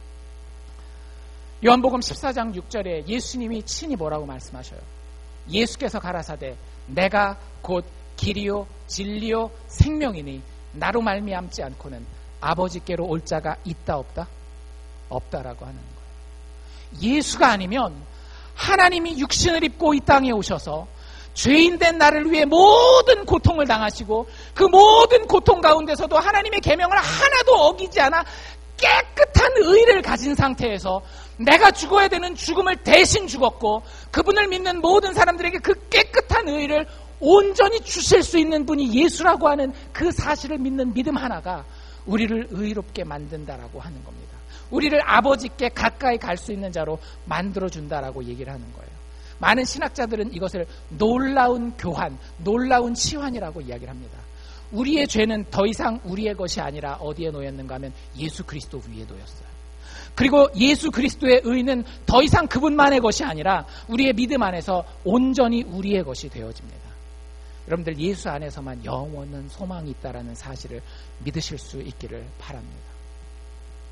요한복음 14장 6절에 예수님이 친히 뭐라고 말씀하셔요? 예수께서 가라사대 내가 곧 길이요 진리요 생명이니 나로 말미암지 않고는 아버지께로 올 자가 있다 없다? 없다라고 하는 거예요. 예수가 아니면 하나님이 육신을 입고 이 땅에 오셔서 죄인된 나를 위해 모든 고통을 당하시고, 그 모든 고통 가운데서도 하나님의 계명을 하나도 어기지 않아 깨끗한 의를 가진 상태에서 내가 죽어야 되는 죽음을 대신 죽었고, 그분을 믿는 모든 사람들에게 그 깨끗한 의를 온전히 주실 수 있는 분이 예수라고 하는 그 사실을 믿는 믿음 하나가 우리를 의롭게 만든다라고 하는 겁니다. 우리를 아버지께 가까이 갈 수 있는 자로 만들어준다라고 얘기를 하는 거예요. 많은 신학자들은 이것을 놀라운 교환, 놀라운 치환이라고 이야기를 합니다. 우리의 죄는 더 이상 우리의 것이 아니라 어디에 놓였는가 하면 예수 그리스도 위에 놓였어요. 그리고 예수 그리스도의 의는 더 이상 그분만의 것이 아니라 우리의 믿음 안에서 온전히 우리의 것이 되어집니다. 여러분들, 예수 안에서만 영원한 소망이 있다는 사실을 믿으실 수 있기를 바랍니다.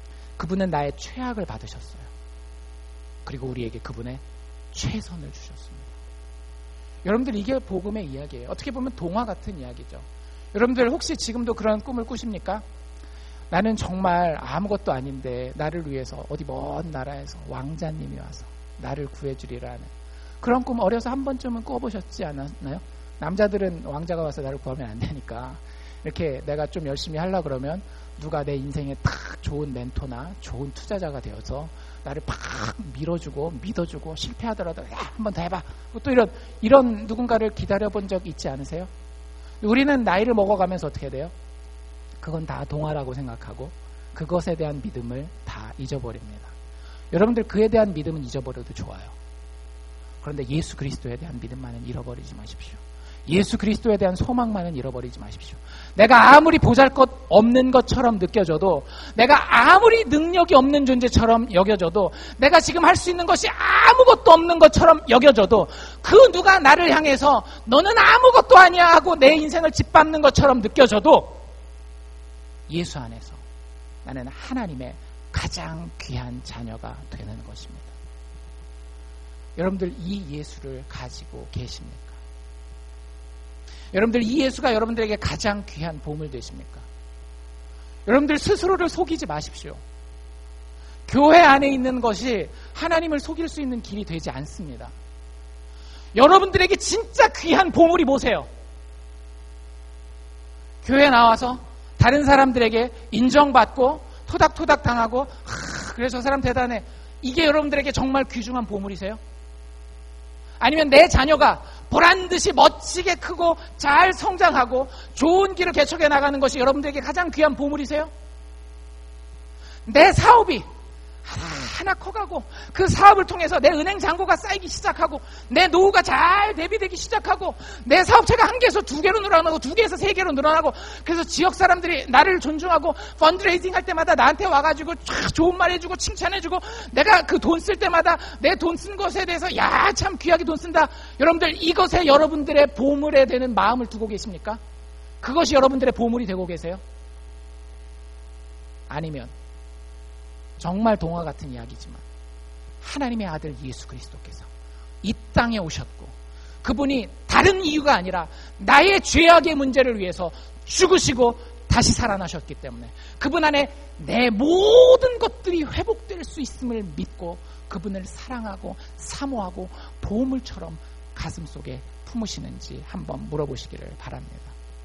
그분은 나의 최악을 받으셨어요. 그리고 우리에게 그분의 최선을 주셨습니다. 여러분들, 이게 복음의 이야기예요. 어떻게 보면 동화 같은 이야기죠. 여러분들 혹시 지금도 그런 꿈을 꾸십니까? 나는 정말 아무것도 아닌데 나를 위해서 어디 먼 나라에서 왕자님이 와서 나를 구해주리라는 그런 꿈 어려서 한 번쯤은 꿔보셨지 않았나요? 남자들은 왕자가 와서 나를 구하면 안 되니까 이렇게 내가 좀 열심히 하려고 그러면 누가 내 인생에 딱 좋은 멘토나 좋은 투자자가 되어서 나를 팍 밀어주고 믿어주고 실패하더라도 야, 한 번 더 해봐. 또 이런 누군가를 기다려본 적 있지 않으세요? 우리는 나이를 먹어가면서 어떻게 돼요? 그건 다 동화라고 생각하고 그것에 대한 믿음을 다 잊어버립니다. 여러분들, 그에 대한 믿음은 잊어버려도 좋아요. 그런데 예수 그리스도에 대한 믿음만은 잃어버리지 마십시오. 예수 그리스도에 대한 소망만은 잃어버리지 마십시오. 내가 아무리 보잘것없는 것처럼 느껴져도, 내가 아무리 능력이 없는 존재처럼 여겨져도, 내가 지금 할 수 있는 것이 아무것도 없는 것처럼 여겨져도, 그 누가 나를 향해서 너는 아무것도 아니야 하고 내 인생을 짓밟는 것처럼 느껴져도, 예수 안에서 나는 하나님의 가장 귀한 자녀가 되는 것입니다. 여러분들, 이 예수를 가지고 계십니까? 여러분들, 이 예수가 여러분들에게 가장 귀한 보물 되십니까? 여러분들 스스로를 속이지 마십시오. 교회 안에 있는 것이 하나님을 속일 수 있는 길이 되지 않습니다. 여러분들에게 진짜 귀한 보물이 뭐세요? 교회 나와서 다른 사람들에게 인정받고 토닥토닥 당하고 그래 저 사람 대단해. 이게 여러분들에게 정말 귀중한 보물이세요? 아니면 내 자녀가 보란듯이 멋지게 크고 잘 성장하고 좋은 길을 개척해 나가는 것이 여러분들에게 가장 귀한 보물이세요? 내 사업이 하나 커가고 그 사업을 통해서 내 은행 잔고가 쌓이기 시작하고 내 노후가 잘 대비되기 시작하고 내 사업체가 한 개에서 두 개로 늘어나고 두 개에서 세 개로 늘어나고 그래서 지역 사람들이 나를 존중하고 펀드레이징 할 때마다 나한테 와가지고 쫙 좋은 말 해주고 칭찬해주고 내가 그 돈 쓸 때마다 내 돈 쓴 것에 대해서 야, 참 귀하게 돈 쓴다. 여러분들, 이것에 여러분들의 보물에 대는 마음을 두고 계십니까? 그것이 여러분들의 보물이 되고 계세요? 아니면 정말 동화 같은 이야기지만 하나님의 아들 예수 그리스도께서 이 땅에 오셨고 그분이 다른 이유가 아니라 나의 죄악의 문제를 위해서 죽으시고 다시 살아나셨기 때문에 그분 안에 내 모든 것들이 회복될 수 있음을 믿고 그분을 사랑하고 사모하고 보물처럼 가슴속에 품으시는지 한번 물어보시기를 바랍니다.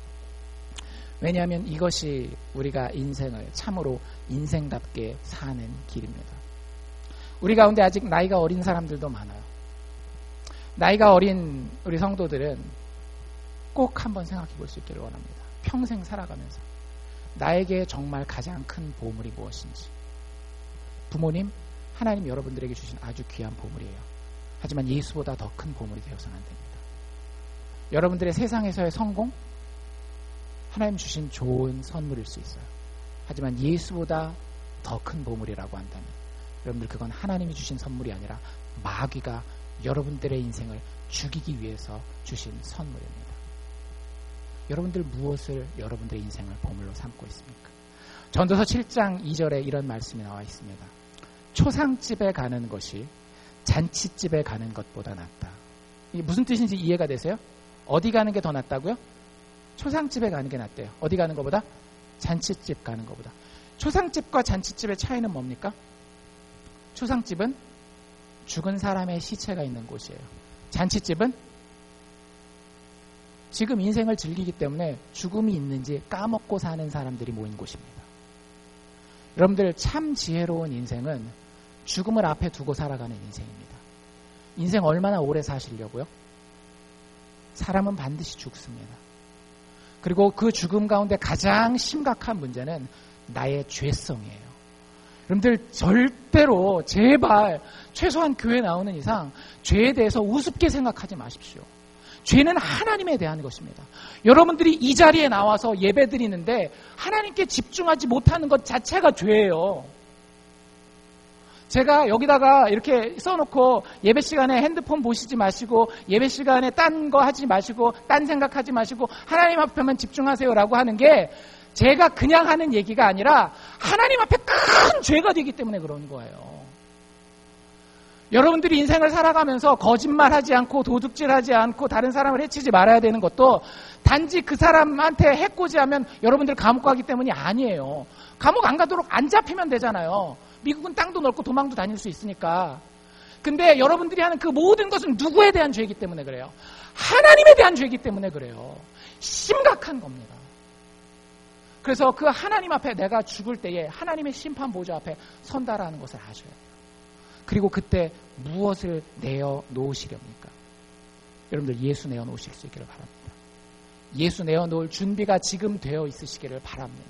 왜냐하면 이것이 우리가 인생을 참으로 인생답게 사는 길입니다. 우리 가운데 아직 나이가 어린 사람들도 많아요. 나이가 어린 우리 성도들은 꼭 한번 생각해 볼 수 있기를 원합니다. 평생 살아가면서 나에게 정말 가장 큰 보물이 무엇인지. 부모님, 하나님 여러분들에게 주신 아주 귀한 보물이에요. 하지만 예수보다 더 큰 보물이 되어서는 안 됩니다. 여러분들의 세상에서의 성공, 하나님 주신 좋은 선물일 수 있어요. 하지만 예수보다 더 큰 보물이라고 한다면 여러분들, 그건 하나님이 주신 선물이 아니라 마귀가 여러분들의 인생을 죽이기 위해서 주신 선물입니다. 여러분들 무엇을 여러분들의 인생을 보물로 삼고 있습니까? 전도서 7장 2절에 이런 말씀이 나와 있습니다. 초상집에 가는 것이 잔치집에 가는 것보다 낫다. 이게 무슨 뜻인지 이해가 되세요? 어디 가는 게 더 낫다고요? 초상집에 가는 게 낫대요. 어디 가는 것보다? 잔치집 가는 것보다. 초상집과 잔치집의 차이는 뭡니까? 초상집은 죽은 사람의 시체가 있는 곳이에요. 잔치집은 지금 인생을 즐기기 때문에 죽음이 있는지 까먹고 사는 사람들이 모인 곳입니다. 여러분들, 참 지혜로운 인생은 죽음을 앞에 두고 살아가는 인생입니다. 인생 얼마나 오래 사시려고요? 사람은 반드시 죽습니다. 그리고 그 죽음 가운데 가장 심각한 문제는 나의 죄성이에요. 여러분들, 절대로 제발 최소한 교회 나오는 이상 죄에 대해서 우습게 생각하지 마십시오. 죄는 하나님에 대한 것입니다. 여러분들이 이 자리에 나와서 예배 드리는데 하나님께 집중하지 못하는 것 자체가 죄예요. 제가 여기다가 이렇게 써놓고 예배 시간에 핸드폰 보시지 마시고 예배 시간에 딴 거 하지 마시고 딴 생각하지 마시고 하나님 앞에만 집중하세요라고 하는 게 제가 그냥 하는 얘기가 아니라 하나님 앞에 큰 죄가 되기 때문에 그런 거예요. 여러분들이 인생을 살아가면서 거짓말하지 않고 도둑질하지 않고 다른 사람을 해치지 말아야 되는 것도 단지 그 사람한테 해코지하면 여러분들 감옥 가기 때문이 아니에요. 감옥 안 가도록 안 잡히면 되잖아요. 미국은 땅도 넓고 도망도 다닐 수 있으니까. 근데 여러분들이 하는 그 모든 것은 누구에 대한 죄이기 때문에 그래요? 하나님에 대한 죄이기 때문에 그래요. 심각한 겁니다. 그래서 그 하나님 앞에 내가 죽을 때에 하나님의 심판 보좌 앞에 선다라는 것을 아셔야 돼요. 그리고 그때 무엇을 내어놓으시렵니까? 여러분들 예수 내어놓으실 수 있기를 바랍니다. 예수 내어놓을 준비가 지금 되어 있으시기를 바랍니다.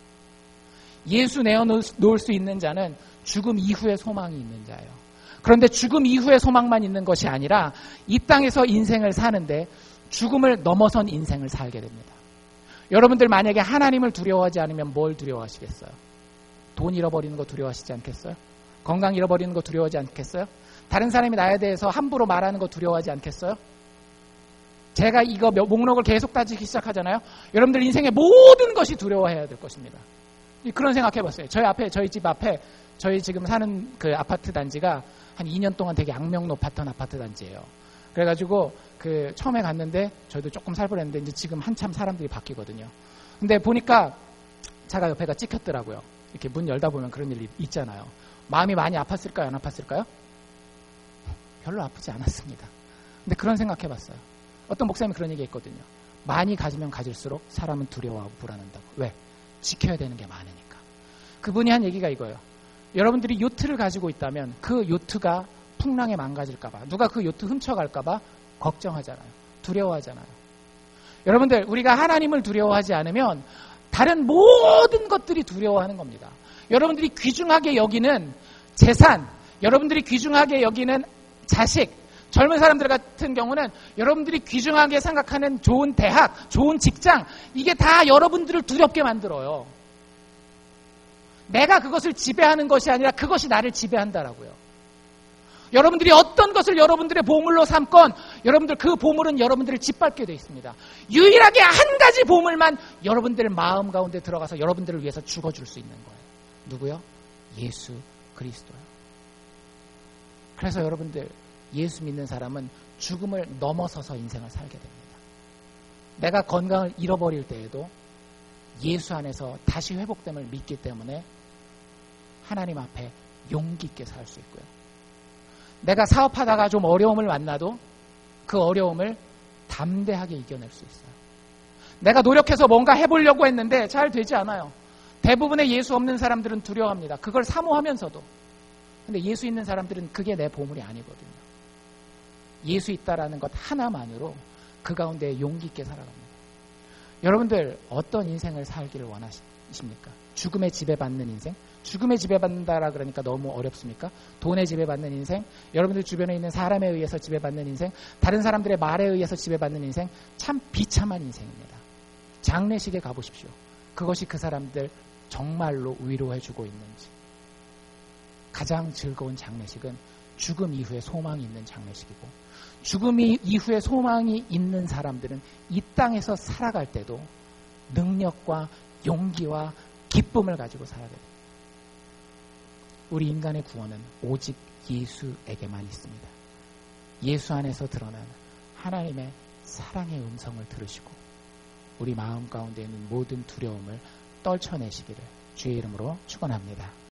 예수 내어놓을 수 있는 자는 죽음 이후의 소망이 있는 자예요. 그런데 죽음 이후의 소망만 있는 것이 아니라 이 땅에서 인생을 사는데 죽음을 넘어선 인생을 살게 됩니다. 여러분들 만약에 하나님을 두려워하지 않으면 뭘 두려워하시겠어요? 돈 잃어버리는 거 두려워하시지 않겠어요? 건강 잃어버리는 거 두려워하지 않겠어요? 다른 사람이 나에 대해서 함부로 말하는 거 두려워하지 않겠어요? 제가 이거 목록을 계속 따지기 시작하잖아요. 여러분들 인생의 모든 것이 두려워해야 될 것입니다. 그런 생각해봤어요. 저희 집 앞에 저희 지금 사는 그 아파트 단지가 한 2년 동안 되게 악명 높았던 아파트 단지예요. 그래가지고 처음에 갔는데 저희도 조금 살벌했는데 이제 지금 한참 사람들이 바뀌거든요. 근데 보니까 차가 옆에가 찍혔더라고요. 이렇게 문 열다 보면 그런 일이 있잖아요. 마음이 많이 아팠을까요? 안 아팠을까요? 별로 아프지 않았습니다. 근데 그런 생각해봤어요. 어떤 목사님이 그런 얘기했거든요. 많이 가지면 가질수록 사람은 두려워하고 불안한다고. 왜? 지켜야 되는 게 많으니까. 그분이 한 얘기가 이거예요. 여러분들이 요트를 가지고 있다면 그 요트가 풍랑에 망가질까봐, 누가 그 요트 훔쳐갈까봐 걱정하잖아요. 두려워하잖아요. 여러분들, 우리가 하나님을 두려워하지 않으면 다른 모든 것들이 두려워하는 겁니다. 여러분들이 귀중하게 여기는 재산, 여러분들이 귀중하게 여기는 자식, 젊은 사람들 같은 경우는 여러분들이 귀중하게 생각하는 좋은 대학, 좋은 직장, 이게 다 여러분들을 두렵게 만들어요. 내가 그것을 지배하는 것이 아니라 그것이 나를 지배한다라고요. 여러분들이 어떤 것을 여러분들의 보물로 삼건 여러분들 그 보물은 여러분들을 짓밟게 되어 있습니다. 유일하게 한 가지 보물만 여러분들 마음 가운데 들어가서 여러분들을 위해서 죽어줄 수 있는 거예요. 누구요? 예수 그리스도요. 그래서 여러분들 예수 믿는 사람은 죽음을 넘어서서 인생을 살게 됩니다. 내가 건강을 잃어버릴 때에도 예수 안에서 다시 회복됨을 믿기 때문에 하나님 앞에 용기 있게 살 수 있고요. 내가 사업하다가 좀 어려움을 만나도 그 어려움을 담대하게 이겨낼 수 있어요. 내가 노력해서 뭔가 해보려고 했는데 잘 되지 않아요. 대부분의 예수 없는 사람들은 두려워합니다. 그걸 사모하면서도. 근데 예수 있는 사람들은 그게 내 보물이 아니거든요. 예수 있다라는 것 하나만으로 그 가운데 용기 있게 살아갑니다. 여러분들 어떤 인생을 살기를 원하십니까? 죽음에 지배받는 인생? 죽음에 지배받는다라 그러니까 너무 어렵습니까? 돈에 지배받는 인생? 여러분들 주변에 있는 사람에 의해서 지배받는 인생? 다른 사람들의 말에 의해서 지배받는 인생? 참 비참한 인생입니다. 장례식에 가보십시오. 그것이 그 사람들 정말로 위로해주고 있는지. 가장 즐거운 장례식은 죽음 이후에 소망이 있는 장례식이고, 죽음 이후에 소망이 있는 사람들은 이 땅에서 살아갈 때도 능력과 용기와 기쁨을 가지고 살아야 됩니다. 우리 인간의 구원은 오직 예수에게만 있습니다. 예수 안에서 드러나는 하나님의 사랑의 음성을 들으시고 우리 마음 가운데 있는 모든 두려움을 떨쳐내시기를 주의 이름으로 축원합니다.